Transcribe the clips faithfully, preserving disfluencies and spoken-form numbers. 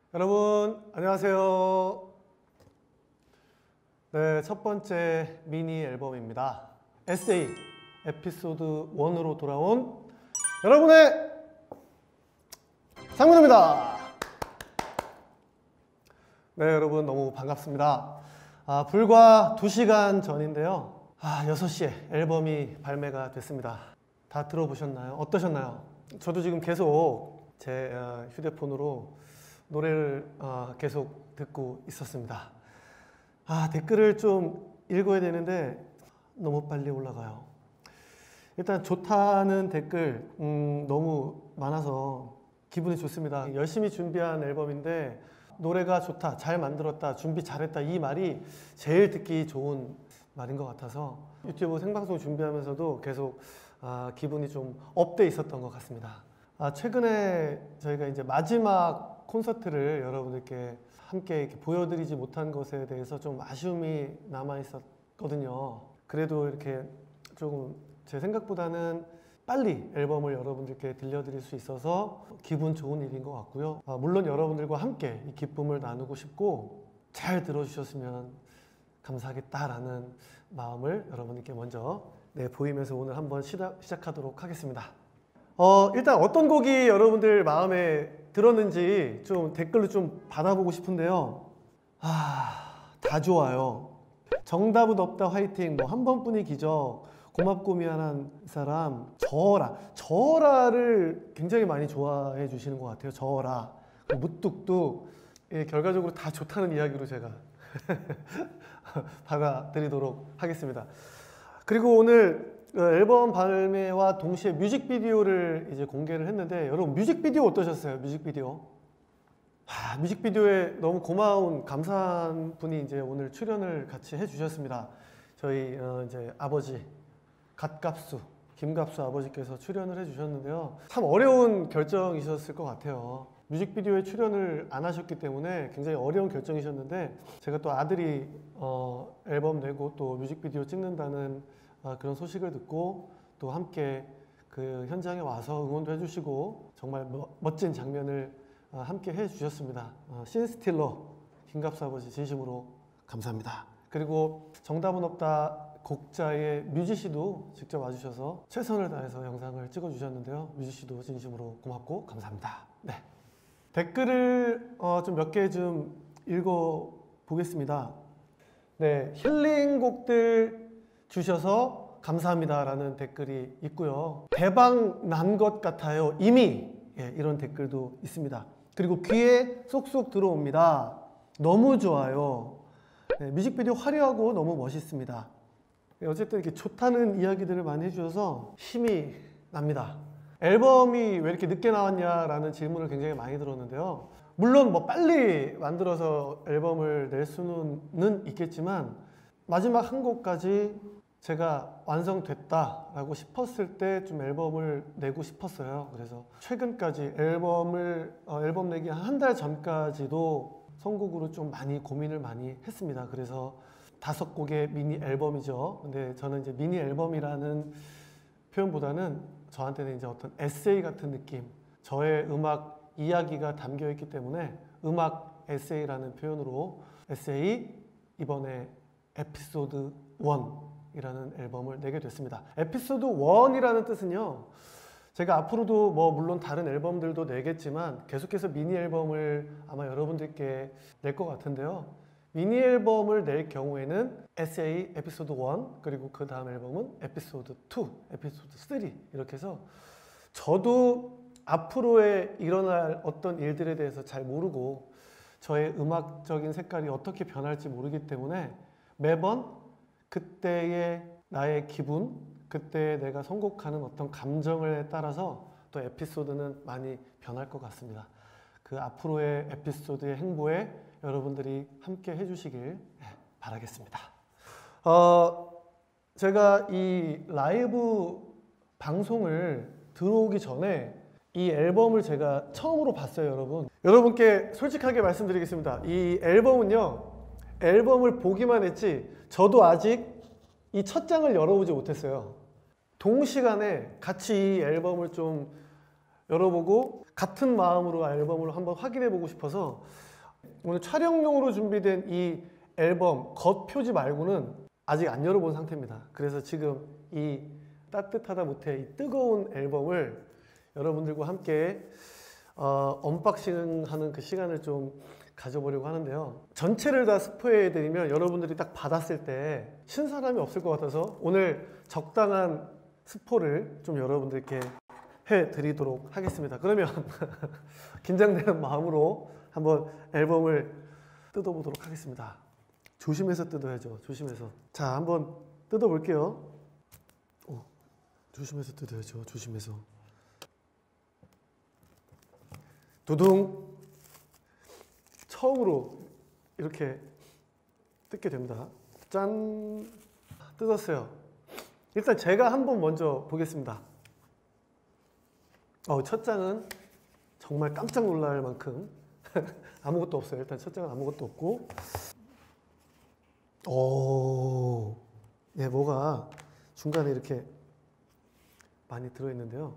여러분 안녕하세요. 네, 첫 번째 미니 앨범입니다. 에세이 에피소드 일으로 돌아온 여러분의 상문입니다. 네, 여러분 너무 반갑습니다. 아, 불과 두 시간 전인데요. 아, 여섯 시에 앨범이 발매가 됐습니다. 다 들어보셨나요? 어떠셨나요? 저도 지금 계속 제 휴대폰으로 노래를 계속 듣고 있었습니다. 아, 댓글을 좀 읽어야 되는데 너무 빨리 올라가요. 일단 좋다는 댓글 음, 너무 많아서 기분이 좋습니다. 열심히 준비한 앨범인데 노래가 좋다, 잘 만들었다, 준비 잘했다, 이 말이 제일 듣기 좋은 말인 것 같아서 유튜브 생방송 준비하면서도 계속 아, 기분이 좀 업돼 있었던 것 같습니다. 아, 최근에 저희가 이제 마지막 콘서트를 여러분들께 함께 이렇게 보여드리지 못한 것에 대해서 좀 아쉬움이 남아 있었거든요. 그래도 이렇게 조금 제 생각보다는 빨리 앨범을 여러분들께 들려드릴 수 있어서 기분 좋은 일인 것 같고요. 아, 물론 여러분들과 함께 이 기쁨을 나누고 싶고 잘 들어주셨으면 감사하겠다라는 마음을 여러분들께 먼저 네, 보이면서 오늘 한번 시작, 시작하도록 하겠습니다. 어, 일단 어떤 곡이 여러분들 마음에 들었는지 좀 댓글로 좀 받아보고 싶은데요. 아, 다 좋아요. 정답은 없다 화이팅, 뭐 한 번뿐이 기적, 고맙고 미안한 사람, 저어라. 저어라를 굉장히 많이 좋아해 주시는 것 같아요. 저어라. 무뚝뚝. 예, 결과적으로 다 좋다는 이야기로 제가 받아드리도록 하겠습니다. 그리고 오늘 앨범 발매와 동시에 뮤직비디오를 이제 공개를 했는데 여러분 뮤직비디오 어떠셨어요? 뮤직비디오? 아, 뮤직비디오에 너무 고마운 감사한 분이 이제 오늘 출연을 같이 해주셨습니다. 저희 어 이제 아버지 갓갑수 김갑수 아버지께서 출연을 해주셨는데요. 참 어려운 결정이셨을 것 같아요. 뮤직비디오에 출연을 안 하셨기 때문에 굉장히 어려운 결정이셨는데 제가 또 아들이 어 앨범 내고 또 뮤직비디오 찍는다는 어 그런 소식을 듣고 또 함께 그 현장에 와서 응원도 해주시고 정말 멋진 장면을 어 함께 해주셨습니다. 어 신스틸러 김갑수 아버지 진심으로 감사합니다. 그리고 정답은 없다 곡자의 뮤지씨도 직접 와주셔서 최선을 다해서 영상을 찍어주셨는데요. 뮤지씨도 진심으로 고맙고 감사합니다. 네. 댓글을 어 좀 몇 개 좀 읽어보겠습니다. 네, 힐링곡들 주셔서 감사합니다 라는 댓글이 있고요. 대박 난 것 같아요 이미, 예, 이런 댓글도 있습니다. 그리고 귀에 쏙쏙 들어옵니다. 너무 좋아요. 네, 뮤직비디오 화려하고 너무 멋있습니다. 네, 어쨌든 이렇게 좋다는 이야기들을 많이 해주셔서 힘이 납니다. 앨범이 왜 이렇게 늦게 나왔냐라는 질문을 굉장히 많이 들었는데요. 물론 뭐 빨리 만들어서 앨범을 낼 수는 있겠지만 마지막 한 곡까지 제가 완성됐다라고 싶었을 때 좀 앨범을 내고 싶었어요. 그래서 최근까지 앨범을 어, 앨범 내기 한 달 전까지도 선곡으로 좀 많이 고민을 많이 했습니다. 그래서 다섯 곡의 미니 앨범이죠. 근데 저는 이제 미니 앨범이라는 표현보다는 저한테는 이제 어떤 에세이 같은 느낌, 저의 음악 이야기가 담겨 있기 때문에 음악 에세이라는 표현으로 에세이 이번에 에피소드 일이라는 앨범을 내게 됐습니다. 에피소드 일이라는 뜻은요, 제가 앞으로도 뭐 물론 다른 앨범들도 내겠지만 계속해서 미니 앨범을 아마 여러분들께 낼 것 같은데요. 미니 앨범을 낼 경우에는 에세이 에피소드 일, 그리고 그 다음 앨범은 에피소드 이, 에피소드 삼 이렇게 해서 저도 앞으로의 일어날 어떤 일들에 대해서 잘 모르고 저의 음악적인 색깔이 어떻게 변할지 모르기 때문에 매번 그때의 나의 기분, 그때 내가 선곡하는 어떤 감정에 따라서 또 에피소드는 많이 변할 것 같습니다. 그 앞으로의 에피소드의 행보에 여러분들이 함께 해주시길 바라겠습니다. 어, 제가 이 라이브 방송을 들어오기 전에 이 앨범을 제가 처음으로 봤어요, 여러분. 여러분께 솔직하게 말씀드리겠습니다. 이 앨범은요, 앨범을 보기만 했지 저도 아직 이 첫 장을 열어보지 못했어요. 동시간에 같이 이 앨범을 좀 열어보고 같은 마음으로 앨범을 한번 확인해 보고 싶어서 오늘 촬영용으로 준비된 이 앨범 겉표지 말고는 아직 안 열어본 상태입니다. 그래서 지금 이 따뜻하다 못해 이 뜨거운 앨범을 여러분들과 함께 어, 언박싱하는 그 시간을 좀 가져보려고 하는데요. 전체를 다 스포해드리면 여러분들이 딱 받았을 때 신선함이 없을 것 같아서 오늘 적당한 스포를 좀 여러분들께 해드리도록 하겠습니다. 그러면 긴장되는 마음으로 한번 앨범을 뜯어보도록 하겠습니다. 조심해서 뜯어야죠. 조심해서. 자, 한번 뜯어볼게요. 오, 조심해서 뜯어야죠. 조심해서. 두둥. 처음으로 이렇게 뜯게 됩니다. 짠. 뜯었어요. 일단 제가 한번 먼저 보겠습니다. 어, 첫 장은 정말 깜짝 놀랄 만큼 아무것도 없어요. 일단 첫 장은 아무것도 없고, 오, 예, 뭐가 중간에 이렇게 많이 들어있는데요.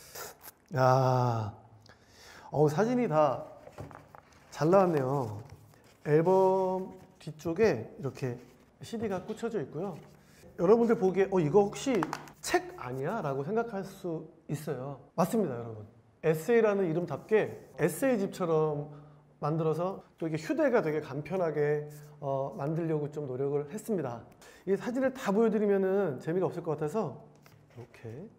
야, 어, 사진이 다 잘 나왔네요. 앨범 뒤쪽에 이렇게 씨디가 꽂혀져 있고요. 여러분들 보기에 어, 이거 혹시 책 아니야? 라고 생각할 수 있어요. 맞습니다, 여러분. 에세이라는 이름답게 에세이집처럼 만들어서 또 이게 휴대가 되게 간편하게 어, 만들려고 좀 노력을 했습니다. 이 사진을 다 보여드리면은 재미가 없을 것 같아서 이렇게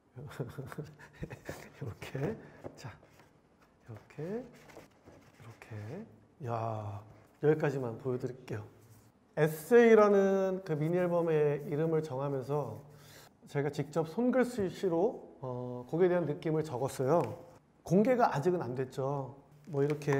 이렇게 자 이렇게 이렇게 야 여기까지만 보여드릴게요. 에세이라는 그 미니 앨범의 이름을 정하면서 제가 직접 손글씨로 어, 곡에 대한 느낌을 적었어요. 공개가 아직은 안 됐죠. 뭐 이렇게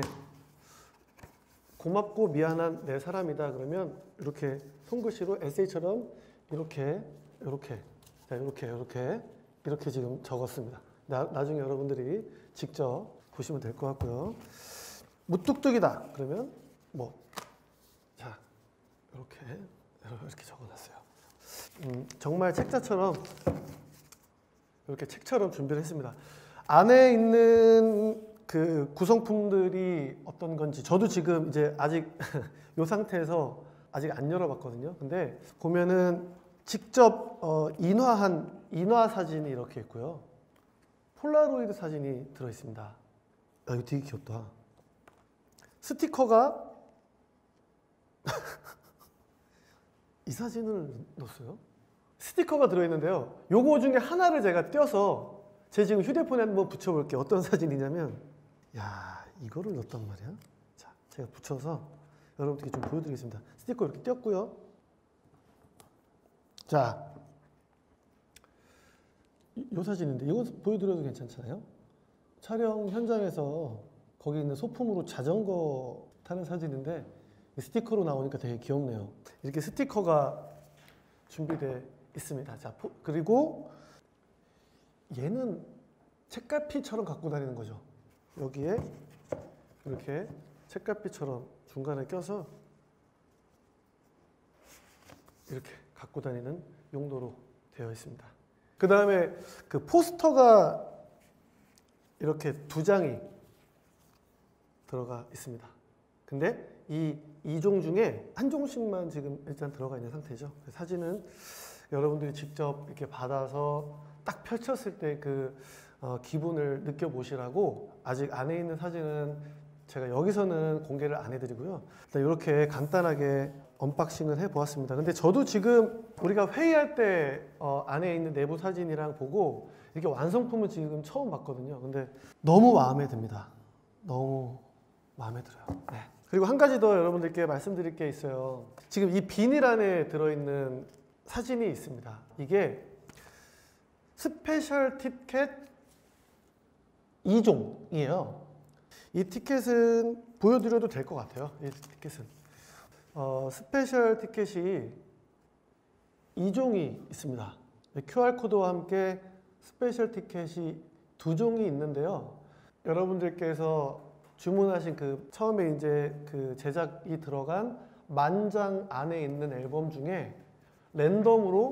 고맙고 미안한 내 사람이다 그러면 이렇게 손글씨로 에세이처럼 이렇게 이렇게 자, 이렇게 이렇게 이렇게 지금 적었습니다. 나, 나중에 여러분들이 직접 보시면 될 것 같고요. 무뚝뚝이다 그러면 뭐 자 이렇게 이렇게 적어놨어요. 음, 정말 책자처럼 이렇게 책처럼 준비를 했습니다. 안에 있는 그 구성품들이 어떤 건지 저도 지금 이제 아직 이 상태에서 아직 안 열어봤거든요. 근데 보면은 직접 어, 인화한 인화 사진이 이렇게 있고요. 폴라로이드 사진이 들어 있습니다. 야, 이거 되게 귀엽다. 스티커가 이 사진을 넣었어요. 스티커가 들어있는데요. 요거 중에 하나를 제가 떼어서 제 지금 휴대폰에 한번 붙여볼게요. 어떤 사진이냐면 야 이거를 넣었단 말이야. 자 제가 붙여서 여러분들께 좀 보여드리겠습니다. 스티커 이렇게 떼었고요. 자 이, 이 사진인데 이거 보여드려도 괜찮잖아요. 촬영 현장에서 거기 있는 소품으로 자전거 타는 사진인데 스티커로 나오니까 되게 귀엽네요. 이렇게 스티커가 준비되어 있습니다. 자, 그리고 얘는 책갈피처럼 갖고 다니는 거죠. 여기에 이렇게 책갈피처럼 중간에 껴서 이렇게 갖고 다니는 용도로 되어 있습니다. 그 다음에 그 포스터가 이렇게 두 장이 들어가 있습니다. 근데 이 이 종 중에 한 종씩만 지금 일단 들어가 있는 상태죠. 사진은 여러분들이 직접 이렇게 받아서 딱 펼쳤을 때 그 어, 기분을 느껴보시라고 아직 안에 있는 사진은 제가 여기서는 공개를 안 해드리고요. 일단 이렇게 간단하게 언박싱을 해보았습니다. 근데 저도 지금 우리가 회의할 때 어, 안에 있는 내부 사진이랑 보고 이렇게 완성품을 지금 처음 봤거든요. 근데 너무 마음에 듭니다. 너무 마음에 들어요. 네. 그리고 한 가지 더 여러분들께 말씀드릴 게 있어요. 지금 이 비닐 안에 들어있는 사진이 있습니다. 이게 스페셜 티켓 이 종이에요. 이 티켓은 보여드려도 될 것 같아요. 이 티켓은 어, 스페셜 티켓이 이 종이 있습니다. 큐알코드와 함께 스페셜 티켓이 두 종이 있는데요. 여러분들께서 주문하신 그 처음에 이제 그 제작이 들어간 만 장 안에 있는 앨범 중에 랜덤으로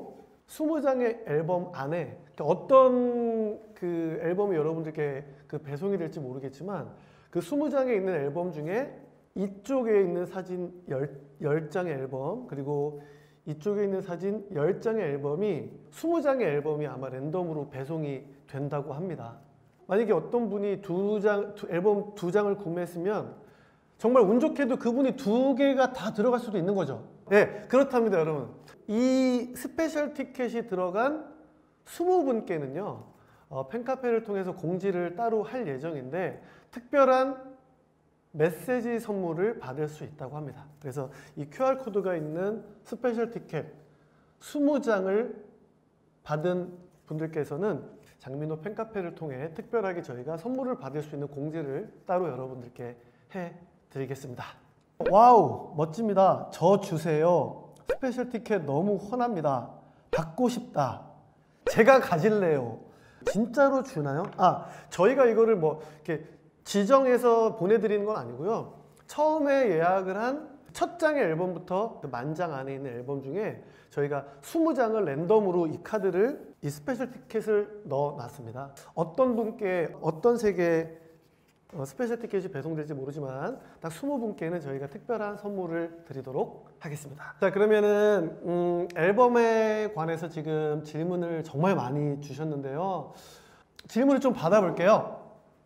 스무 장의 앨범 안에 어떤 그 앨범이 여러분들께 그 배송이 될지 모르겠지만 그 스무 장에 있는 앨범 중에 이쪽에 있는 사진 열 장의 앨범 그리고 이쪽에 있는 사진 열 장의 앨범이 스무 장의 앨범이 아마 랜덤으로 배송이 된다고 합니다. 만약에 어떤 분이 두 장, 두, 앨범 두 장을 구매했으면 정말 운 좋게도 그분이 두 개가 다 들어갈 수도 있는 거죠. 네, 그렇답니다, 여러분. 이 스페셜 티켓이 들어간 스무 분께는요, 어, 팬카페를 통해서 공지를 따로 할 예정인데 특별한 메시지 선물을 받을 수 있다고 합니다. 그래서 이 큐알코드가 있는 스페셜 티켓 스무 장을 받은 분들께서는 장민호 팬카페를 통해 특별하게 저희가 선물을 받을 수 있는 공지를 따로 여러분들께 해드리겠습니다. 와우, 멋집니다. 저 주세요. 스페셜 티켓 너무 헌합니다. 받고 싶다. 제가 가질래요. 진짜로 주나요? 아, 저희가 이거를 뭐 이렇게 지정해서 보내드리는 건 아니고요. 처음에 예약을 한 첫 장의 앨범부터 그 만 장 안에 있는 앨범 중에 저희가 스무 장을 랜덤으로 이 카드를 이 스페셜 티켓을 넣어놨습니다. 어떤 분께 어떤 색의 어, 스페셜 티켓이 배송될지 모르지만 딱 스무 분께는 저희가 특별한 선물을 드리도록 하겠습니다. 자, 그러면은 음, 앨범에 관해서 지금 질문을 정말 많이 주셨는데요. 질문을 좀 받아볼게요.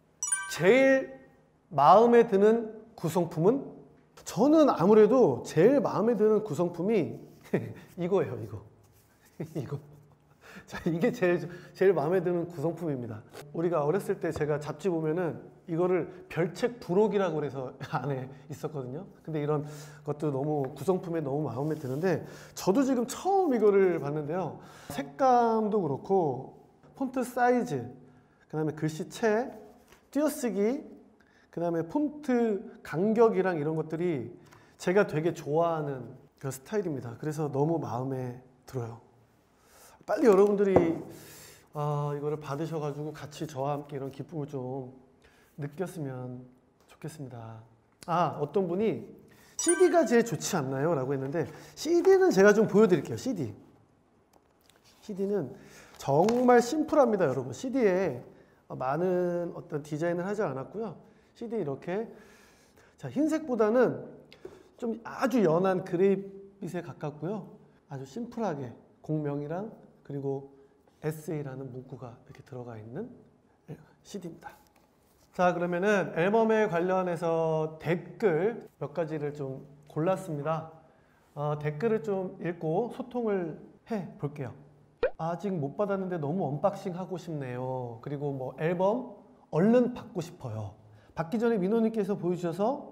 제일 마음에 드는 구성품은? 저는 아무래도 제일 마음에 드는 구성품이 이거예요, 이거. 이거. 자, 이게 제일, 제일 마음에 드는 구성품입니다. 우리가 어렸을 때 제가 잡지 보면은 이거를 별책 부록이라고 해서 안에 있었거든요. 근데 이런 것도 너무 구성품에 너무 마음에 드는데 저도 지금 처음 이거를 봤는데요. 색감도 그렇고 폰트 사이즈, 그 다음에 글씨체, 띄어쓰기, 그 다음에 폰트 간격이랑 이런 것들이 제가 되게 좋아하는 그 스타일입니다. 그래서 너무 마음에 들어요. 빨리 여러분들이 아, 이거를 받으셔가지고 같이 저와 함께 이런 기쁨을 좀 느꼈으면 좋겠습니다. 아, 어떤 분이 씨디가 제일 좋지 않나요? 라고 했는데 씨디는 제가 좀 보여드릴게요. 씨디. 씨디는 정말 심플합니다, 여러분. 씨디에 많은 어떤 디자인을 하지 않았고요. 씨디 이렇게 자, 흰색보다는 좀 아주 연한 그레이빛에 가깝고요. 아주 심플하게 공명이랑 그리고 에스에이라는 문구가 이렇게 들어가 있는 씨디입니다. 자, 그러면은 앨범에 관련해서 댓글 몇 가지를 좀 골랐습니다. 어, 댓글을 좀 읽고 소통을 해 볼게요. 아직 못 받았는데 너무 언박싱 하고 싶네요. 그리고 뭐 앨범 얼른 받고 싶어요. 받기 전에 민호님께서 보여주셔서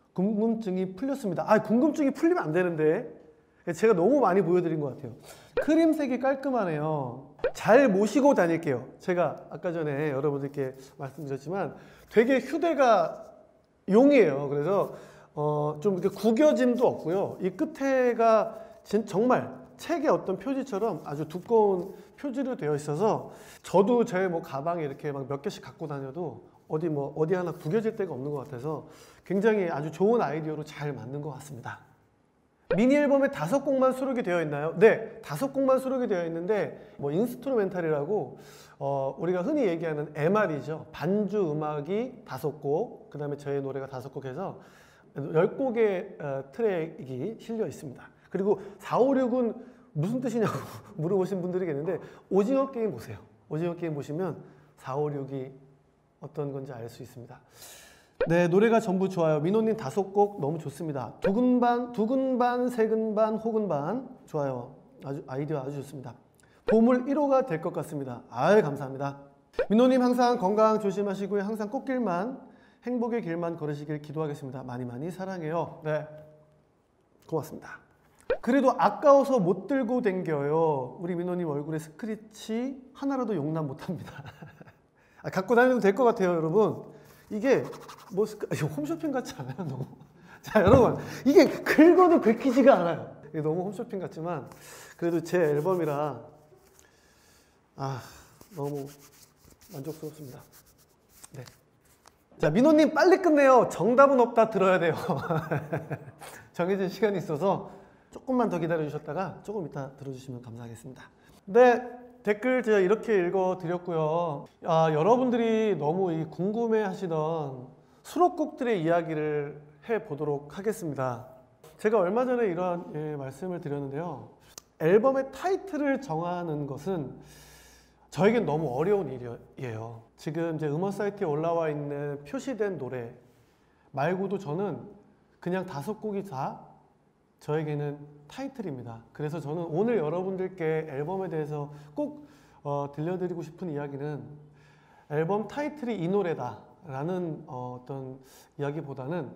궁금증이 풀렸습니다. 아, 궁금증이 풀리면 안 되는데 제가 너무 많이 보여드린 것 같아요. 크림색이 깔끔하네요. 잘 모시고 다닐게요. 제가 아까 전에 여러분들께 말씀드렸지만 되게 휴대가 용이에요. 그래서 어, 좀 이렇게 구겨짐도 없고요. 이 끝에가 진, 정말 책의 어떤 표지처럼 아주 두꺼운 표지로 되어 있어서 저도 제 뭐 가방에 이렇게 막 몇 개씩 갖고 다녀도 어디 뭐 어디 하나 구겨질 데가 없는 것 같아서 굉장히 아주 좋은 아이디어로 잘 만든 것 같습니다. 미니 앨범에 다섯 곡만 수록이 되어 있나요? 네, 다섯 곡만 수록이 되어 있는데 뭐 인스트루멘탈이라고 어, 우리가 흔히 얘기하는 엠알이죠. 반주 음악이 다섯 곡, 그 다음에 저의 노래가 다섯 곡 해서 열 곡의 어, 트랙이 실려 있습니다. 그리고 사, 오, 육은 무슨 뜻이냐고 물어보신 분들이 계는데 오징어 게임 보세요. 오징어 게임 보시면 사, 오, 육이 어떤 건지 알 수 있습니다. 네, 노래가 전부 좋아요. 민호님 다섯 곡 너무 좋습니다. 두근 반, 두근 반, 세근 반, 혹은 반 좋아요. 아주 아이디어 아주 좋습니다. 보물 일 호가 될 것 같습니다. 아유, 감사합니다. 민호님 항상 건강 조심하시고요. 항상 꽃길만 행복의 길만 걸으시길 기도하겠습니다. 많이 많이 사랑해요. 네, 고맙습니다. 그래도 아까워서 못 들고 댕겨요. 우리 민호님 얼굴에 스크래치 하나라도 용납 못합니다. 아, 갖고 다녀도 될 것 같아요, 여러분. 이게 뭐 스크... 홈쇼핑 같지 않아요? 너무. 자, 여러분, 이게 긁어도 긁히지가 않아요. 이게 너무 홈쇼핑 같지만 그래도 제 앨범이라 아, 너무 만족스럽습니다. 네. 자, 민호님 빨리 끝내요. 정답은 없다 들어야 돼요. 정해진 시간이 있어서 조금만 더 기다려 주셨다가 조금 이따 들어주시면 감사하겠습니다. 네, 댓글 제가 이렇게 읽어드렸고요. 아, 여러분들이 너무 이 궁금해하시던 수록곡들의 이야기를 해보도록 하겠습니다. 제가 얼마 전에 이러한 예, 말씀을 드렸는데요. 앨범의 타이틀을 정하는 것은 저에겐 너무 어려운 일이에요. 지금 이제 음원 사이트에 올라와 있는 표시된 노래 말고도 저는 그냥 다섯 곡이 다 저에게는 타이틀입니다. 그래서 저는 오늘 여러분들께 앨범에 대해서 꼭 어, 들려드리고 싶은 이야기는 앨범 타이틀이 이 노래다 라는 어, 어떤 이야기보다는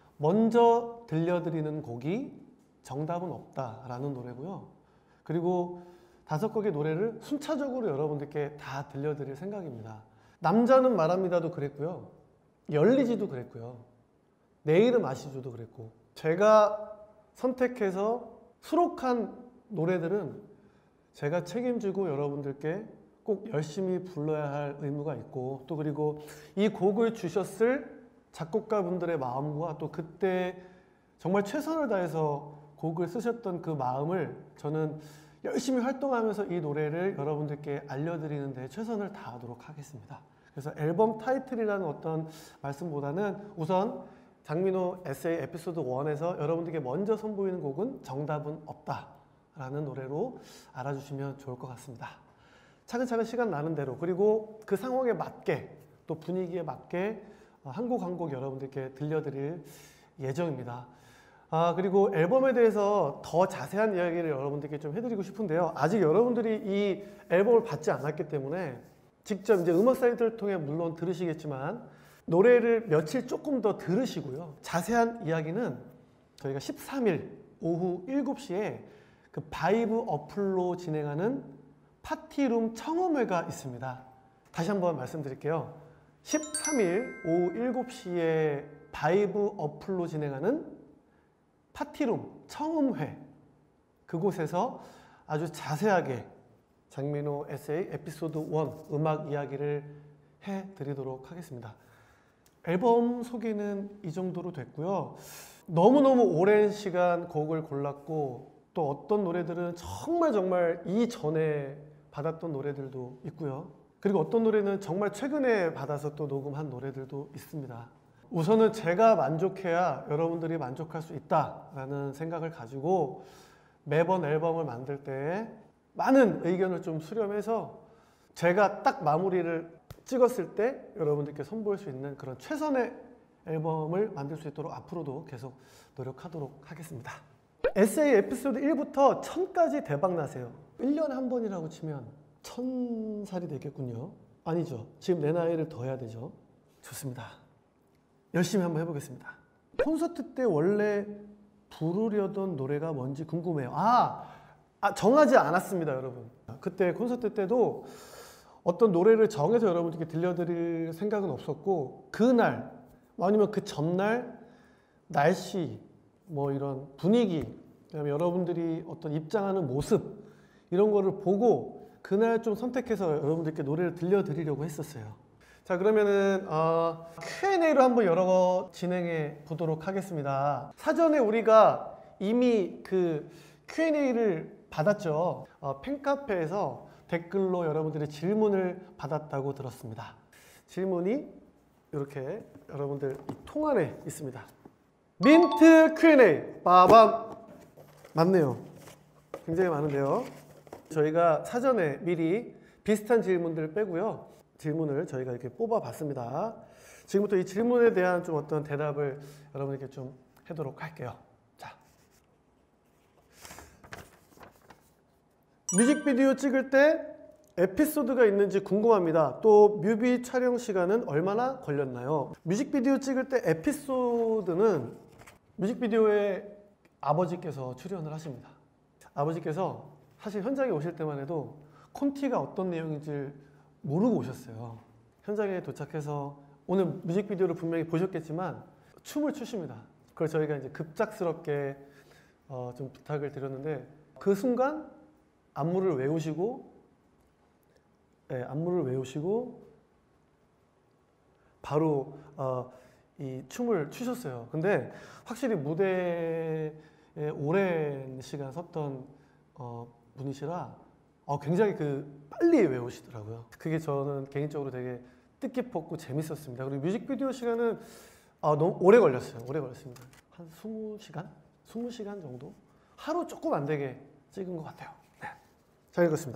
먼저 들려드리는 곡이 정답은 없다 라는 노래고요. 그리고 다섯 곡의 노래를 순차적으로 여러분들께 다 들려드릴 생각입니다. 남자는 말합니다도 그랬고요. 열리지도 그랬고요. 내 이름 아시죠도 그랬고, 제가 선택해서 수록한 노래들은 제가 책임지고 여러분들께 꼭 열심히 불러야 할 의무가 있고, 또 그리고 이 곡을 주셨을 작곡가분들의 마음과 또 그때 정말 최선을 다해서 곡을 쓰셨던 그 마음을 저는 열심히 활동하면서 이 노래를 여러분들께 알려드리는 데 최선을 다하도록 하겠습니다. 그래서 앨범 타이틀이라는 어떤 말씀보다는 우선 장민호 에세이 에피소드 일에서 여러분들께 먼저 선보이는 곡은 정답은 없다 라는 노래로 알아주시면 좋을 것 같습니다. 차근차근 시간 나는 대로, 그리고 그 상황에 맞게 또 분위기에 맞게 한 곡 한 곡 여러분들께 들려드릴 예정입니다. 아, 그리고 앨범에 대해서 더 자세한 이야기를 여러분들께 좀 해드리고 싶은데요. 아직 여러분들이 이 앨범을 받지 않았기 때문에 직접 이제 음악 사이트를 통해 물론 들으시겠지만 노래를 며칠 조금 더 들으시고요. 자세한 이야기는 저희가 십삼 일 오후 일곱 시에 그 바이브 어플로 진행하는 파티룸 청음회가 있습니다. 다시 한번 말씀드릴게요. 십삼 일 오후 일곱 시에 바이브 어플로 진행하는 파티룸 청음회, 그곳에서 아주 자세하게 장민호 에세이 에피소드 일 음악 이야기를 해드리도록 하겠습니다. 앨범 소개는 이 정도로 됐고요. 너무너무 오랜 시간 곡을 골랐고, 또 어떤 노래들은 정말 정말 이전에 받았던 노래들도 있고요. 그리고 어떤 노래는 정말 최근에 받아서 또 녹음한 노래들도 있습니다. 우선은 제가 만족해야 여러분들이 만족할 수 있다라는 생각을 가지고 매번 앨범을 만들 때 많은 의견을 좀 수렴해서 제가 딱 마무리를 찍었을 때 여러분들께 선보일 수 있는 그런 최선의 앨범을 만들 수 있도록 앞으로도 계속 노력하도록 하겠습니다. 에세이 에피소드 일부터 천까지 대박 나세요. 일 년에 한 번이라고 치면 천 살이 되겠군요. 아니죠. 지금 내 나이를 더 해야 되죠. 좋습니다. 열심히 한번 해보겠습니다. 콘서트 때 원래 부르려던 노래가 뭔지 궁금해요. 아, 아 정하지 않았습니다, 여러분. 그때 콘서트 때도 어떤 노래를 정해서 여러분들께 들려드릴 생각은 없었고, 그날 아니면 그 전날 날씨, 뭐 이런 분위기, 그다음에 여러분들이 어떤 입장하는 모습 이런 거를 보고 그날 좀 선택해서 여러분들께 노래를 들려드리려고 했었어요. 자, 그러면은 어, 큐 앤 에이로 한번 여러 진행해 보도록 하겠습니다. 사전에 우리가 이미 그 큐 앤 에이를 받았죠. 어, 팬카페에서 댓글로 여러분들의 질문을 받았다고 들었습니다. 질문이 이렇게 여러분들 이 통 안에 있습니다. 민트 큐 앤 에이 빠밤. 맞네요. 굉장히 많은데요. 저희가 사전에 미리 비슷한 질문들을 빼고요. 질문을 저희가 이렇게 뽑아 봤습니다. 지금부터 이 질문에 대한 좀 어떤 대답을 여러분에게 좀 하도록 할게요. 자, 뮤직비디오 찍을 때 에피소드가 있는지 궁금합니다. 또 뮤비 촬영 시간은 얼마나 걸렸나요? 뮤직비디오 찍을 때 에피소드는 뮤직비디오에 아버지께서 출연을 하십니다. 아버지께서 사실 현장에 오실 때만 해도 콘티가 어떤 내용인지 모르고 오셨어요. 현장에 도착해서 오늘 뮤직비디오를 분명히 보셨겠지만 춤을 추십니다. 그걸 저희가 이제 급작스럽게 어, 좀 부탁을 드렸는데 그 순간 안무를 외우시고 네, 안무를 외우시고 바로 어, 이 춤을 추셨어요. 근데 확실히 무대에 오랜 시간 섰던 어, 분이시라 어, 굉장히 그 빨리 외우시더라고요. 그게 저는 개인적으로 되게 뜻깊었고 재밌었습니다. 그리고 뮤직비디오 시간은 아, 너무 오래 걸렸어요. 오래 걸렸습니다. 한 스무 시간? 스무 시간 정도? 하루 조금 안 되게 찍은 것 같아요. 네. 잘 읽었습니다.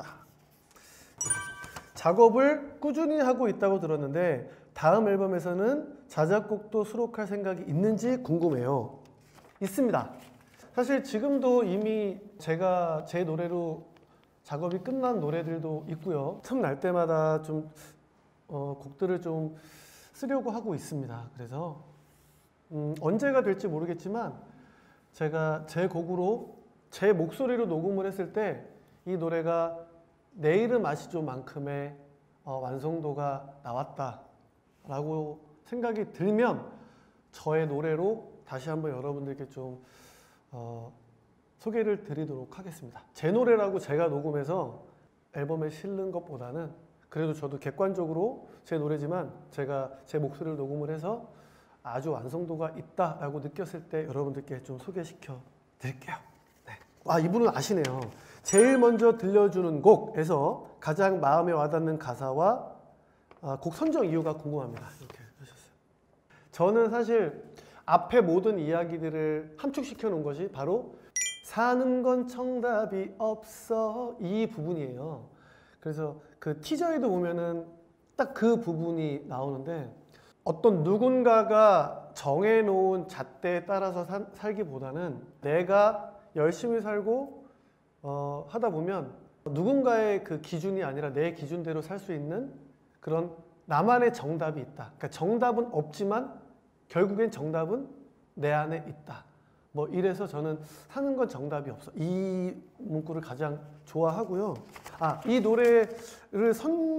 작업을 꾸준히 하고 있다고 들었는데 다음 앨범에서는 자작곡도 수록할 생각이 있는지 궁금해요. 있습니다. 사실 지금도 이미 제가 제 노래로 작업이 끝난 노래들도 있고요. 틈날 때마다 좀 어, 곡들을 좀 쓰려고 하고 있습니다. 그래서 음, 언제가 될지 모르겠지만 제가 제 곡으로 제 목소리로 녹음을 했을 때 이 노래가 내 이름 아시죠 만큼의 어, 완성도가 나왔다 라고 생각이 들면 저의 노래로 다시 한번 여러분들께 좀 어, 소개를 드리도록 하겠습니다. 제 노래라고 제가 녹음해서 앨범에 실는 것보다는 그래도 저도 객관적으로 제 노래지만 제가 제 목소리를 녹음을 해서 아주 완성도가 있다라고 느꼈을 때 여러분들께 좀 소개시켜 드릴게요. 네. 아, 이분은 아시네요. 제일 먼저 들려주는 곡에서 가장 마음에 와닿는 가사와 아, 곡 선정 이유가 궁금합니다. 이렇게 하셨어요. 저는 사실 앞에 모든 이야기들을 함축시켜 놓은 것이 바로 사는 건 정답이 없어 이 부분이에요. 그래서 그 티저에도 보면은 딱 그 부분이 나오는데 어떤 누군가가 정해놓은 잣대에 따라서 사, 살기보다는 내가 열심히 살고 어, 하다 보면 누군가의 그 기준이 아니라 내 기준대로 살 수 있는 그런 나만의 정답이 있다. 그러니까 정답은 없지만 결국엔 정답은 내 안에 있다. 뭐 이래서 저는 사는 건 정답이 없어. 이 문구를 가장 좋아하고요. 아, 이 노래를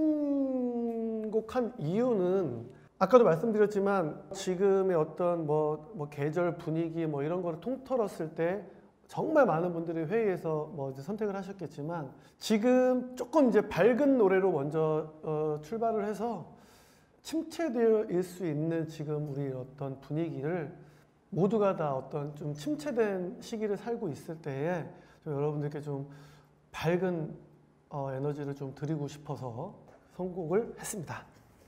선곡한 이유는 아까도 말씀드렸지만 지금의 어떤 뭐, 뭐 계절 분위기 뭐 이런 거를 통틀었을 때 정말 많은 분들이 회의에서 뭐 이제 선택을 하셨겠지만 지금 조금 이제 밝은 노래로 먼저 어, 출발을 해서 침체되어 수 있는 지금 우리 어떤 분위기를 모두가 다 어떤 좀 침체된 시기를 살고 있을 때에 좀 여러분들께 좀 밝은 어, 에너지를 좀 드리고 싶어서 선곡을 했습니다.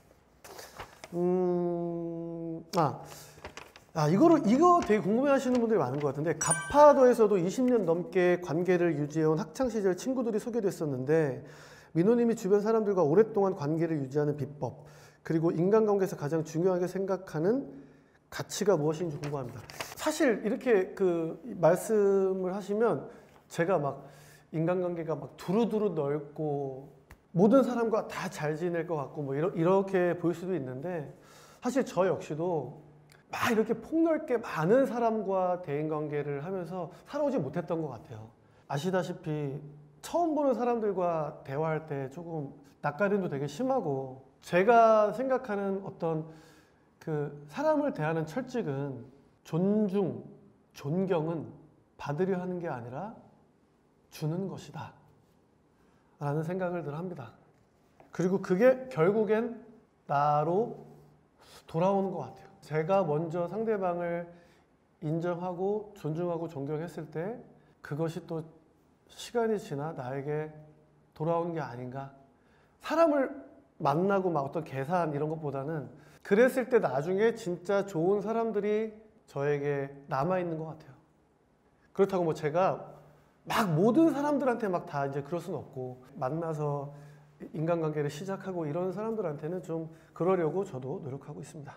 음, 아, 아 이거를 이거 되게 궁금해하시는 분들이 많은 것 같은데 가파도에서도 이십 년 넘게 관계를 유지해온 학창 시절 친구들이 소개됐었는데 민호님이 주변 사람들과 오랫동안 관계를 유지하는 비법 그리고 인간관계에서 가장 중요하게 생각하는 가치가 무엇인지 궁금합니다. 사실 이렇게 그 말씀을 하시면 제가 막 인간관계가 막 두루두루 넓고 모든 사람과 다 잘 지낼 것 같고 뭐 이러, 이렇게 보일 수도 있는데 사실 저 역시도 막 이렇게 폭넓게 많은 사람과 대인관계를 하면서 살아오지 못했던 것 같아요. 아시다시피 처음 보는 사람들과 대화할 때 조금 낯가림도 되게 심하고 제가 생각하는 어떤 그 사람을 대하는 철칙은 존중, 존경은 받으려 하는 게 아니라 주는 것이다 라는 생각을 늘 합니다. 그리고 그게 결국엔 나로 돌아오는 것 같아요. 제가 먼저 상대방을 인정하고 존중하고 존경했을 때 그것이 또 시간이 지나 나에게 돌아오는 게 아닌가. 사람을 만나고 막 어떤 계산 이런 것보다는 그랬을 때 나중에 진짜 좋은 사람들이 저에게 남아있는 것 같아요. 그렇다고 뭐 제가 막 모든 사람들한테 막 다 이제 그럴 수는 없고 만나서 인간관계를 시작하고 이런 사람들한테는 좀 그러려고 저도 노력하고 있습니다.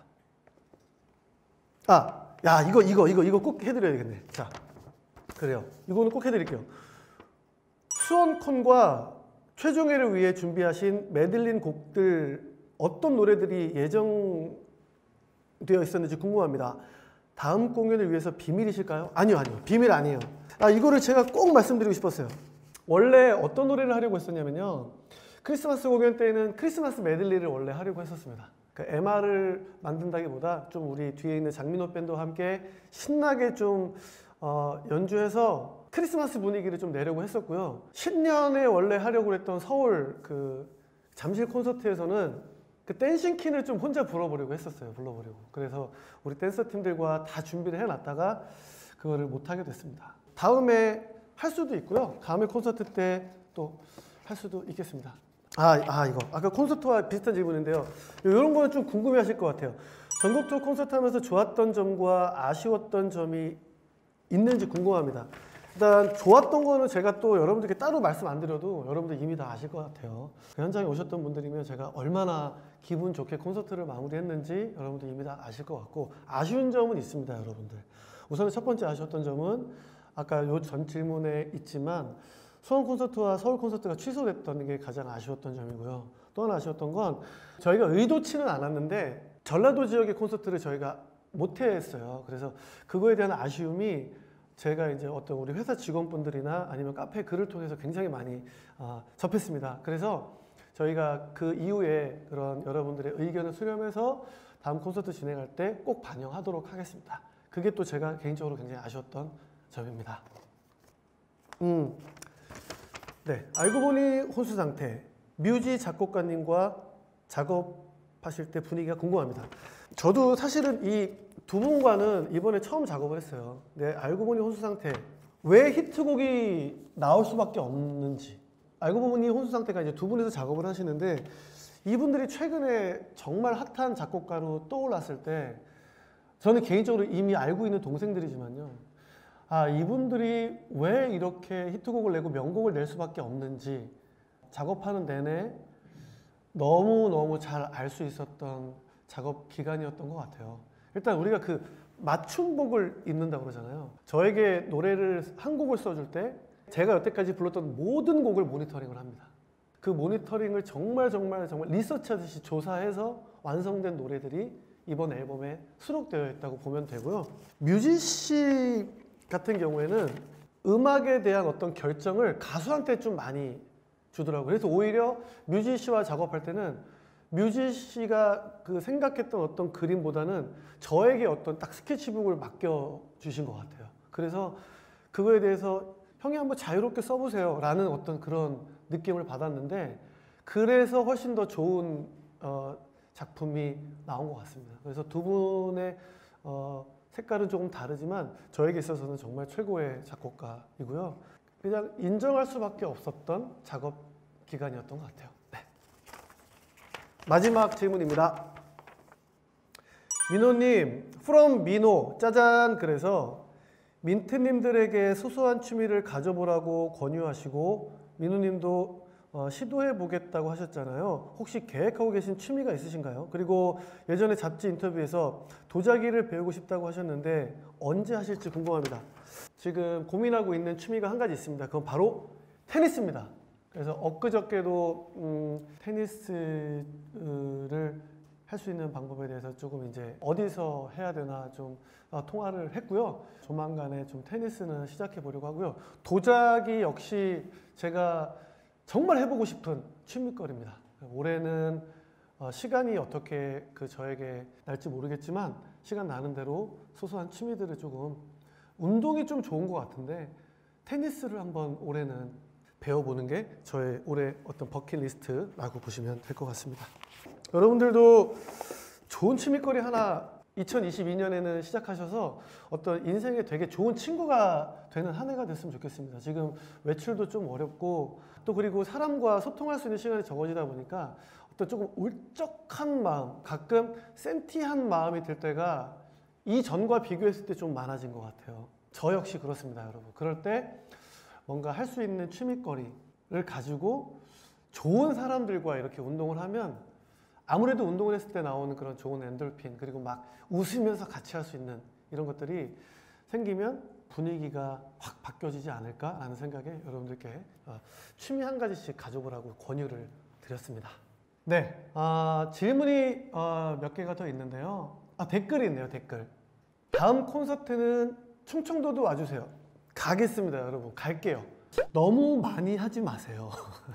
아, 야 이거 이거 이거 이거 꼭 해드려야겠네. 자, 그래요. 이거는 꼭 해드릴게요. 수원콘과 최종회를 위해 준비하신 메들린 곡들 어떤 노래들이 예정되어 있었는지 궁금합니다. 다음 공연을 위해서 비밀이실까요? 아니요, 아니요. 비밀 아니에요. 아, 이거를 제가 꼭 말씀드리고 싶었어요. 원래 어떤 노래를 하려고 했었냐면요. 크리스마스 공연 때는 크리스마스 메들리를 원래 하려고 했었습니다. 그러니까 엠알을 만든다기보다 좀 우리 뒤에 있는 장민호 밴드와 함께 신나게 좀 어, 연주해서 크리스마스 분위기를 좀 내려고 했었고요. 신년에 원래 하려고 했던 서울 그 잠실 콘서트에서는 그 댄싱 퀸을 좀 혼자 불러보려고 했었어요. 불러보려고. 그래서 우리 댄서 팀들과 다 준비를 해놨다가 그거를 못하게 됐습니다. 다음에 할 수도 있고요. 다음에 콘서트 때 또 할 수도 있겠습니다. 아, 아 이거 아까 콘서트와 비슷한 질문인데요. 이런 거는 좀 궁금해하실 것 같아요. 전국 투어 콘서트 하면서 좋았던 점과 아쉬웠던 점이 있는지 궁금합니다. 일단 좋았던 거는 제가 또 여러분들께 따로 말씀 안 드려도 여러분들 이미 다 아실 것 같아요. 그 현장에 오셨던 분들이면 제가 얼마나 기분 좋게 콘서트를 마무리했는지 여러분들 이미 다 아실 것 같고, 아쉬운 점은 있습니다, 여러분들. 우선 첫 번째 아쉬웠던 점은 아까 요 전 질문에 있지만 수원 콘서트와 서울 콘서트가 취소됐던 게 가장 아쉬웠던 점이고요. 또 하나 아쉬웠던 건 저희가 의도치는 않았는데 전라도 지역의 콘서트를 저희가 못했어요. 그래서 그거에 대한 아쉬움이 제가 이제 어떤 우리 회사 직원분들이나 아니면 카페 글을 통해서 굉장히 많이 어, 접했습니다. 그래서 저희가 그 이후에 그런 여러분들의 의견을 수렴해서 다음 콘서트 진행할 때 꼭 반영하도록 하겠습니다. 그게 또 제가 개인적으로 굉장히 아쉬웠던 점입니다. 음, 네, 알고 보니 혼수 상태. 뮤지 작곡가님과 작업하실 때 분위기가 궁금합니다. 저도 사실은 이 두 분과는 이번에 처음 작업을 했어요. 네, 알고 보니 혼수 상태. 왜 히트곡이 나올 수밖에 없는지. 알고 보니 혼수 상태가 이제 두 분이서 작업을 하시는데 이분들이 최근에 정말 핫한 작곡가로 떠올랐을 때 저는 개인적으로 이미 알고 있는 동생들이지만요. 아, 이분들이 왜 이렇게 히트곡을 내고 명곡을 낼 수밖에 없는지 작업하는 내내 너무너무 잘 알 수 있었던 작업 기간이었던 것 같아요. 일단 우리가 그 맞춤곡을 입는다고 그러잖아요. 저에게 노래를 한 곡을 써줄 때 제가 여태까지 불렀던 모든 곡을 모니터링을 합니다. 그 모니터링을 정말 정말 정말 리서치하듯이 조사해서 완성된 노래들이 이번 앨범에 수록되어 있다고 보면 되고요. 뮤지 씨 같은 경우에는 음악에 대한 어떤 결정을 가수한테 좀 많이 주더라고요. 그래서 오히려 뮤지 씨와 작업할 때는 뮤지 씨가 그 생각했던 어떤 그림보다는 저에게 어떤 딱 스케치북을 맡겨주신 것 같아요. 그래서 그거에 대해서 형이 한번 자유롭게 써보세요 라는 어떤 그런 느낌을 받았는데, 그래서 훨씬 더 좋은 어, 작품이 나온 것 같습니다. 그래서 두 분의 어, 색깔은 조금 다르지만 저에게 있어서는 정말 최고의 작곡가이고요. 그냥 인정할 수밖에 없었던 작업 기간이었던 것 같아요. 네. 마지막 질문입니다. 민호님, from 민호, 짜잔. 그래서 민트님들에게 소소한 취미를 가져보라고 권유하시고 민호님도 어, 시도해보겠다고 하셨잖아요. 혹시 계획하고 계신 취미가 있으신가요? 그리고 예전에 잡지 인터뷰에서 도자기를 배우고 싶다고 하셨는데 언제 하실지 궁금합니다. 지금 고민하고 있는 취미가 한 가지 있습니다. 그건 바로 테니스입니다. 그래서 엊그저께도 음, 테니스를 할 수 있는 방법에 대해서 조금 이제 어디서 해야 되나 좀 어, 통화를 했고요. 조만간에 좀 테니스는 시작해 보려고 하고요. 도자기 역시 제가 정말 해보고 싶은 취미거리입니다. 올해는 어, 시간이 어떻게 그 저에게 날지 모르겠지만 시간 나는 대로 소소한 취미들을 조금, 운동이 좀 좋은 것 같은데 테니스를 한번 올해는 배워보는 게 저의 올해 어떤 버킷리스트라고 보시면 될 것 같습니다. 여러분들도 좋은 취미거리 하나 이천이십이 년에는 시작하셔서 어떤 인생에 되게 좋은 친구가 되는 한 해가 됐으면 좋겠습니다. 지금 외출도 좀 어렵고 또 그리고 사람과 소통할 수 있는 시간이 적어지다 보니까 어떤 조금 울적한 마음, 가끔 센티한 마음이 들 때가 이전과 비교했을 때 좀 많아진 것 같아요. 저 역시 그렇습니다, 여러분. 그럴 때 뭔가 할 수 있는 취미거리를 가지고 좋은 사람들과 이렇게 운동을 하면 아무래도 운동을 했을 때 나오는 그런 좋은 엔돌핀, 그리고 막 웃으면서 같이 할 수 있는 이런 것들이 생기면 분위기가 확 바뀌어지지 않을까라는 생각에 여러분들께 취미 한 가지씩 가져보라고 권유를 드렸습니다. 네, 아, 질문이 어, 몇 개가 더 있는데요. 아, 댓글이 있네요, 댓글. 다음 콘서트는 충청도도 와주세요. 가겠습니다, 여러분. 갈게요. 너무 많이 하지 마세요.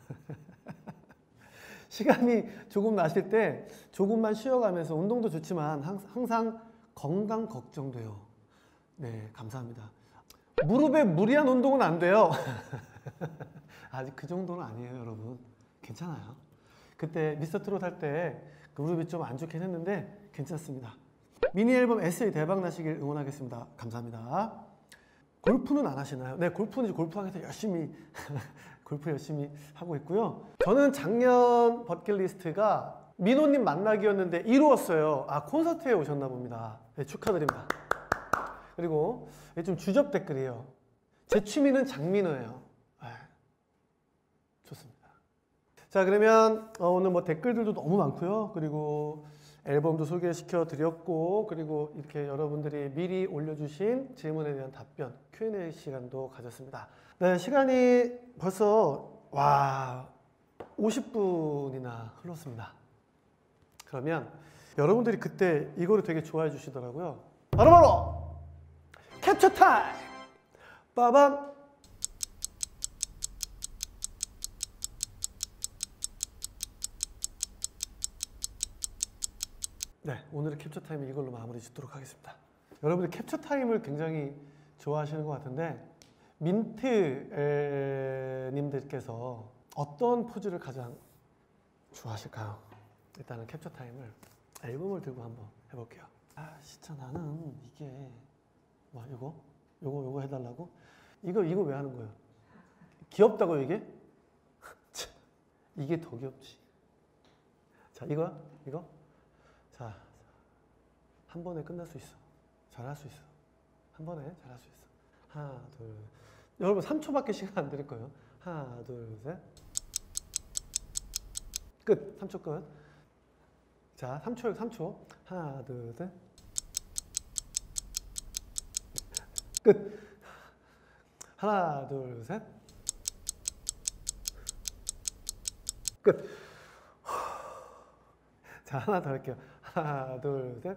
시간이 조금 나실 때 조금만 쉬어가면서, 운동도 좋지만 항상 건강 걱정돼요. 네, 감사합니다. 무릎에 무리한 운동은 안 돼요. 아직 그 정도는 아니에요, 여러분. 괜찮아요. 그때 미스터트롯 할 때 그 무릎이 좀 안 좋긴 했는데 괜찮습니다. 미니 앨범 에세이 대박 나시길 응원하겠습니다. 감사합니다. 골프는 안 하시나요? 네, 골프는 이제 골프장에서 열심히 골프 열심히 하고 있고요. 저는 작년 버킷리스트가 민호님 만나기였는데 이루었어요. 아, 콘서트에 오셨나 봅니다. 네, 축하드립니다. 그리고 좀 주접 댓글이에요. 제 취미는 장민호예요. 네, 좋습니다. 자, 그러면 어, 오늘 뭐 댓글들도 너무 많고요. 그리고 앨범도 소개시켜 드렸고, 그리고 이렇게 여러분들이 미리 올려주신 질문에 대한 답변 큐 앤 에이 시간도 가졌습니다. 네, 시간이 벌써 와 오십 분이나 흘렀습니다. 그러면 여러분들이 그때 이거를 되게 좋아해 주시더라고요. 바로바로 캡처 타임! 빠밤! 네, 오늘의 캡처 타임은 이걸로 마무리 짓도록 하겠습니다. 여러분들 캡처 타임을 굉장히 좋아하시는 것 같은데, 민트 님들께서 어떤 포즈를 가장 좋아하실까요? 일단은 캡처 타임을 앨범을 들고 한번 해볼게요. 아, 진짜 나는 이게 뭐 이거? 요거 요거 해달라고? 이거 이거 왜 하는 거예요? 귀엽다고 이게? 이게 더 귀엽지. 자, 이거야? 이거? 자, 한 번에 끝날 수 있어. 잘할 수 있어. 한 번에 잘할 수 있어. 하나, 둘, 셋. 여러분 삼 초밖에 시간 안 드릴 거예요. 하나, 둘, 셋. 끝. 삼 초 끝. 자, 삼 초요, 삼 초. 하나, 둘, 셋. 끝. 하나, 둘, 셋. 끝. 자, 하나 더 할게요. 하나, 둘, 셋.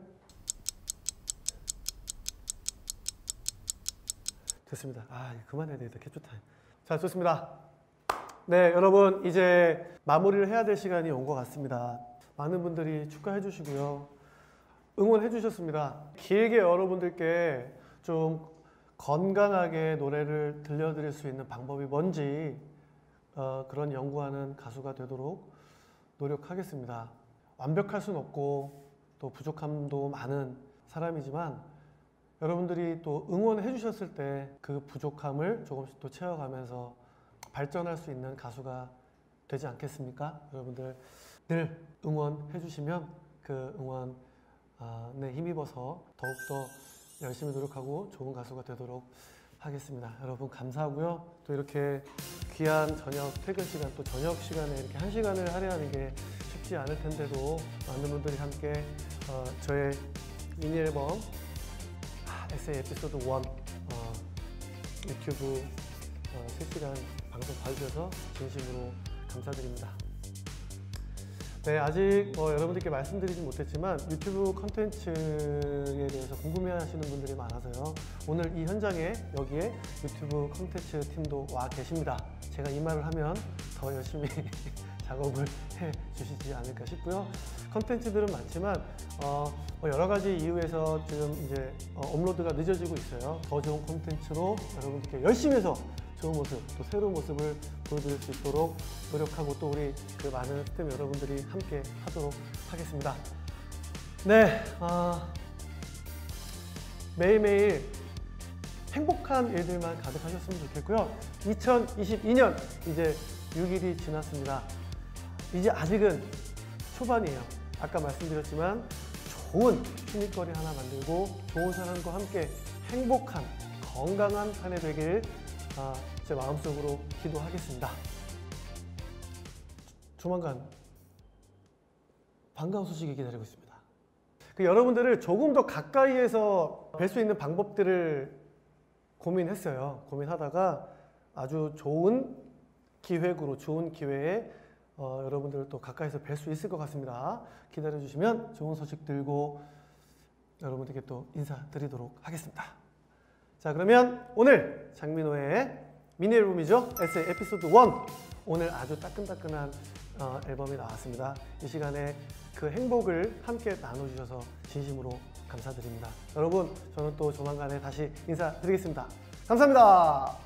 됐습니다. 아, 그만해야 되겠다. 캡처 타임. 자, 좋습니다. 네, 여러분 이제 마무리를 해야 될 시간이 온 것 같습니다. 많은 분들이 축하해 주시고요. 응원해 주셨습니다. 길게 여러분들께 좀 건강하게 노래를 들려드릴 수 있는 방법이 뭔지 어, 그런 연구하는 가수가 되도록 노력하겠습니다. 완벽할 수는 없고 또 부족함도 많은 사람이지만 여러분들이 또 응원해 주셨을 때 그 부족함을 조금씩 또 채워가면서 발전할 수 있는 가수가 되지 않겠습니까? 여러분들 늘 응원해 주시면 그 응원에 힘입어서 더욱더 열심히 노력하고 좋은 가수가 되도록 하겠습니다. 여러분 감사하고요. 또 이렇게 귀한 저녁 퇴근 시간, 또 저녁 시간에 이렇게 한 시간을 할애하는 게 쉽지 않을 텐데도 많은 분들이 함께 어, 저의 미니 앨범 에세이 에피소드 일 어, 유튜브 어, 실시간 방송 봐주셔서 진심으로 감사드립니다. 네, 아직 뭐 여러분들께 말씀드리진 못했지만 유튜브 컨텐츠에 대해서 궁금해하시는 분들이 많아서요. 오늘 이 현장에 여기에 유튜브 컨텐츠 팀도 와 계십니다. 제가 이 말을 하면 더 열심히 작업을 해 주시지 않을까 싶고요. 컨텐츠들은 많지만 어, 뭐 여러 가지 이유에서 지금 이제 어, 업로드가 늦어지고 있어요. 더 좋은 컨텐츠로 여러분들께 열심히 해서 좋은 모습, 또 새로운 모습을 보여드릴 수 있도록 노력하고 또 우리 그 많은 스태프 여러분들이 함께 하도록 하겠습니다. 네, 어, 매일매일 행복한 일들만 가득하셨으면 좋겠고요. 이천이십이 년 이제 육 일이 지났습니다. 이제 아직은 초반이에요. 아까 말씀드렸지만 좋은 취미거리 하나 만들고 좋은 사람과 함께 행복한 건강한 한 해 되길 아, 제 마음속으로 기도하겠습니다. 조만간 반가운 소식이 기다리고 있습니다. 그 여러분들을 조금 더 가까이에서 뵐 수 있는 방법들을 고민했어요. 고민하다가 아주 좋은 기획으로, 좋은 기회에 어, 여러분들을 또 가까이서 뵐 수 있을 것 같습니다. 기다려주시면 좋은 소식 들고 여러분들께 또 인사드리도록 하겠습니다. 자, 그러면 오늘 장민호의 미니 앨범이죠. 에세이 에피소드 일. 오늘 아주 따끈따끈한 어, 앨범이 나왔습니다. 이 시간에 그 행복을 함께 나눠주셔서 진심으로 감사드립니다. 여러분, 저는 또 조만간에 다시 인사드리겠습니다. 감사합니다.